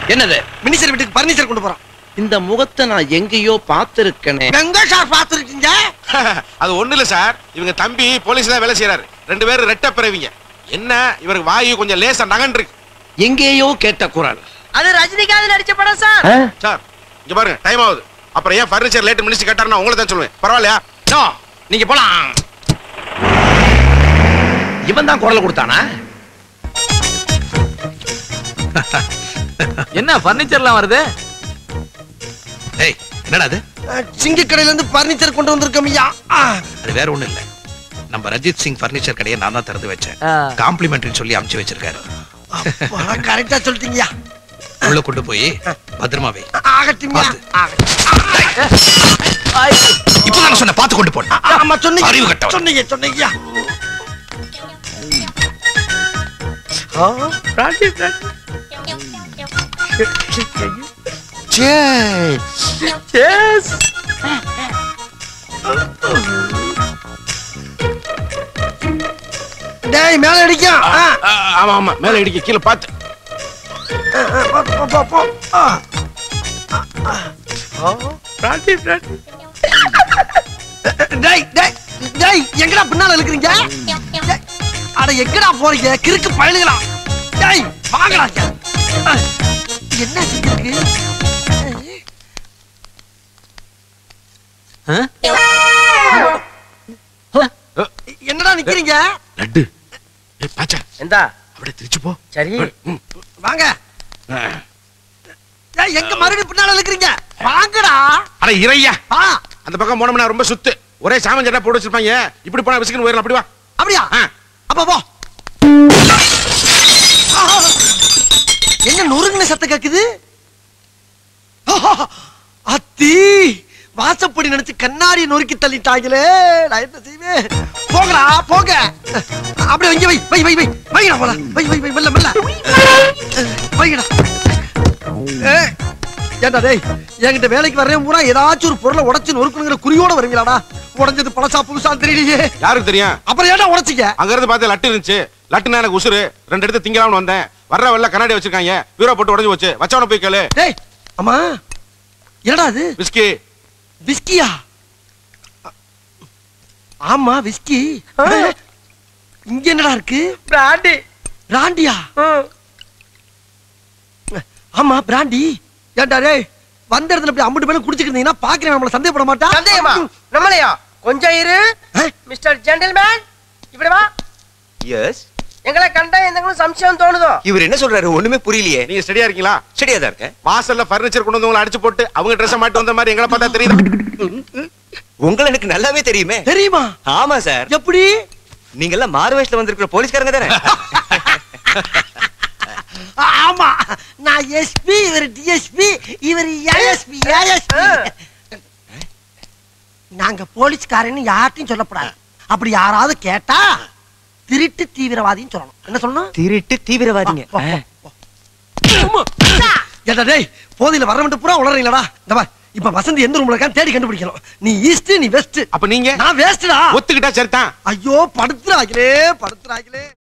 என்னது? மினிஸ்டர் வீட்டுக்கு பர்னிச்சர் கொண்டு போறான். இந்த முகத்தை நான் எங்கேயோ பார்த்திருக்கேனே. எங்க சார் பார்த்திருக்கீங்க? அது ஒண்ணு இல்ல சார், இவங்க தம்பி போலீஸ் தான் வேலை செய்யறாரு. 2 பேரும் ரெட்ட பிறவிங்க. என்ன இவருக்கு வாயு கொஞ்சம் லேசா நகன் இருக்கு. எங்கேயோ கேட்ட குரல். அது ரஜினிகாந்த் நடிச்ச படம் சார். சார் இங்க பாருங்க, டைம் ஆகுது. அப்புறம் ஏன் பர்னிச்சர் லேட் மினிஸ்டர் கேட்டாருன்னா உங்களை தான் சொல்லுவேன். பரவாயில்லையா? நோ, நீங்க போலாம். இவன் தான் குரல் கொடுத்தானா? என்ன பர்னிச்சர்லாம் வருது? ஏய், என்னடா அது? சிங்க கடையில இருந்து பர்னிச்சர் கொண்டு வந்திருக்கோம் ஐயா. அது வேற ஒண்ணும் இல்ல. நம்ம ரஜித் சிங் பர்னிச்சர் கடையை நான் தான் திறந்து வச்சேன். காம்ப்ளிமெண்ட்னு சொல்லி அனுப்பிச்சு வச்சிருக்காரு. கரெக்டா சொல்லிட்டீங்கயா. உள்ள கொண்டு போய் பத்திரமா வை. ஆகட்டும்யா. இப்பதான் சொன்ன, பார்த்து கொண்டு போன. ஆமா சொன்னீங்க. அறிவு கட்டவன். சொன்னீங்க சொன்னீங்கயா. டேய் மேல அடிக்கும். ஆமா ஆமா, மேல இடிக்க, கீழே பார்த்து. டேய் டேய் டேய் எங்கடா பின்னால இழுக்குறீங்க? அட எங்கடா போறீங்க கிறுக்கு பயலுகளா? டேய் வாங்கடா. என்ன செஞ்சிருக்கு? என்னடா நிக்கிறீங்க? லட்டு. ஏய் பாச்சா, எந்தா அப்படியே திருச்சு போ. சரி வாங்க. டேய் எங்க மறுபடியும் பின்னால இழுக்குறீங்க? வாங்கடா. அட இறையா, ஆ அந்த பக்கம் போனோம்னா ரொம்ப சுத்து. ஒரே சாமன் சட்டை போட்டு வச்சிருப்பாங்க. இப்படி போனா விசிக்கன் போயிடலாம். அப்படி வா. அப்படியா? அப்ப போ. என்ன நொறுங்குன சத்தம் கேக்குது? அத்தி வாசப்படி நினைச்சு கண்ணாடியை நொறுக்கி தள்ளிட்டாங்களே. நான் என்ன செய்வேன்? போங்கடா போங்க. அப்படியே வைங்க, வை வை வை வை வைங்கடா போல. வை வை வை மெல்ல மெல்ல வைங்கடா. ஏண்டா டேய், என்கிட்ட வேலைக்கு வர்றேன் பூரா ஏதாச்சும் ஒரு பொருளை உடைச்சு நொறுக்கணுங்கிற குறியோட வருவீங்களாடா? உடஞ்சது பழசா புதுசா தெரியலையே. யாருக்கு தெரியும்? அப்புறம் ஏன்டா உடைச்சிக்க? அங்க இருந்து பார்த்து லட்டு இருந்துச்சு. லட்டுனா எனக்கு உசுரு. 2 எடுத்து திங்கலாம்னு வந்தேன். வர்ற வெள்ள கண்ணாடி வச்சிருக்காங்க. பீரோ போட்டு உடைஞ்சு போச்சு. வச்சவன போய் கேளு. டேய் அம்மா, என்னடா அது? விஸ்கி. விஸ்கியா? ஆமா விஸ்கி. இங்க என்னடா இருக்கு? பிராண்டி. பிராண்டியா? ஆமா பிராண்டி. ஏண்டா டேய், வந்த இடத்துல இப்படி அம்பட்டு பேரும் குடிச்சிருந்தீங்கன்னா பாக்குறேன் நம்மள சந்தேகப்பட மாட்டா? சந்தேகமா? நம்மளையா? கொஞ்சம் இரு மிஸ்டர் ஜென்டில்மேன். இப்படி வா. எஸ். எங்களை கண்டா எந்த சம்சயம் தோணுதோ? இவர் என்ன சொல்றாரு? ஒண்ணுமே புரியலையே. நீங்க ஸ்டடியா இருக்கீங்களா? ஸ்டடியா தான் இருக்கேன். வாசல்ல பர்னிச்சர் கொண்டு வந்தவங்களை அடிச்சு போட்டு அவங்க ட்ரெஸ் மாட்டி வந்த மாதிரி எங்களை பார்த்தா தெரியுது. உங்களை எனக்கு நல்லாவே தெரியுமே. தெரியுமா? ஆமா சார். எப்படி? நீங்க எல்லாம் மாறு வயசுல வந்திருக்கிற போலீஸ்காரங்க தானே? ஆமா, நான் எஸ்பி, இவர் டிஎஸ்பி, இவர் ஏஎஸ்பி. ஏஎஸ்பி நாங்க போலீஸ்காரன்னு யார்ட்டையும் சொல்லக்கூடாது. அப்படி யாராவது கேட்டா திருட்டு தீவிரவாதின்னு சொல்லணும். என்ன சொல்லணும்? திருட்டு தீவிரவாதிங்க. ஏடா டேய், போதையில வர மட்டும் பூரா உளறீங்களடா. இந்த பார், இப்ப வசந்தி எந்த ரூம்ல இருக்கா தேடி கண்டுபிடிக்கணும். நீ ஈஸ்ட், நீ வெஸ்ட். அப்ப நீங்க? நான் வெஸ்ட்டா. ஒத்துக்கிட்டா சரிதான். ஐயோ படுத்துறாங்களே படுத்துறாங்களே.